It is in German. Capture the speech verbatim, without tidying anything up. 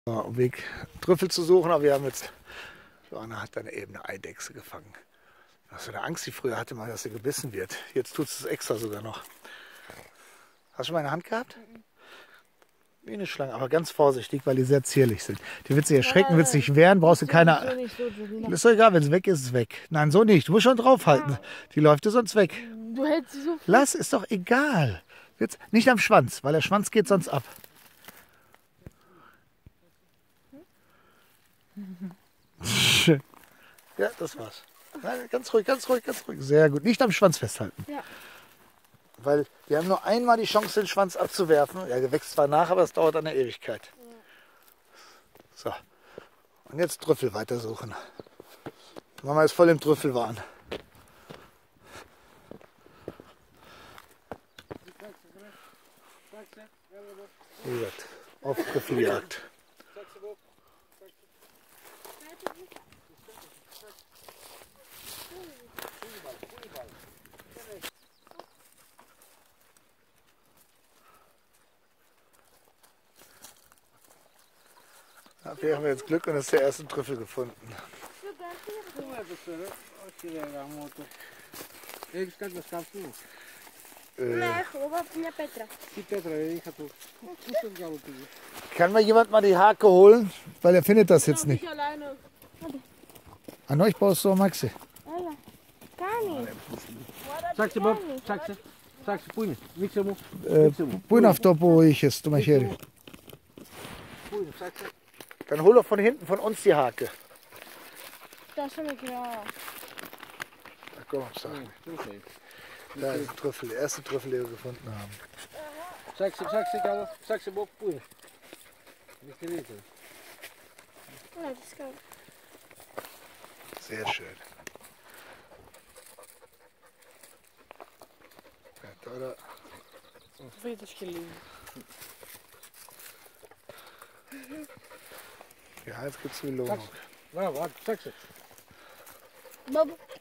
Am Weg Trüffel zu suchen, aber wir haben jetzt, Johanna hat dann eben eine Eidechse gefangen. Was für eine Angst sie früher hatte, mal, dass sie gebissen wird. Jetzt tut es extra sogar noch. Hast du schon mal eine Hand gehabt? Wie eine Schlange, aber ganz vorsichtig, weil die sehr zierlich sind. Die wird sich erschrecken, wird sich wehren, brauchst du keine. Ist doch egal, wenn es weg ist, ist es weg. Nein, so nicht. Du musst schon draufhalten. Die läuft dir sonst weg. Du hältst sie so. Lass, ist doch egal. Jetzt nicht am Schwanz, weil der Schwanz geht sonst ab. Ja, das war's. Nein, ganz ruhig, ganz ruhig, ganz ruhig. Sehr gut. Nicht am Schwanz festhalten. Ja. Weil wir haben nur einmal die Chance, den Schwanz abzuwerfen. Er wächst zwar nach, aber es dauert eine Ewigkeit. So. Und jetzt Trüffel weitersuchen. Mama ist voll im Trüffelwahn. Wie gesagt, auf Trüffeljagd. Ja, wir haben jetzt Glück und es ist der erste Trüffel gefunden. Äh, kann mir jemand mal die Hake holen? Weil er findet das jetzt nicht. An euch baust du, Maxi. Saxe, Bob, saxe. Saxe, punha. Mixa mu. Põe auf Topo, wo ich es, du Macheri. Dann hol doch von hinten von uns die Hake. Das ist schon klar. Da komm, sag. Da ist ein Trüffel, der erste Trüffel, den wir gefunden haben. Saxe, saxe, Galo. Saxe, Bob, punha. Sehr schön. Ja, da, da. Ja, jetzt gibt's Belohnung. Warte, warte, saxe. Bob.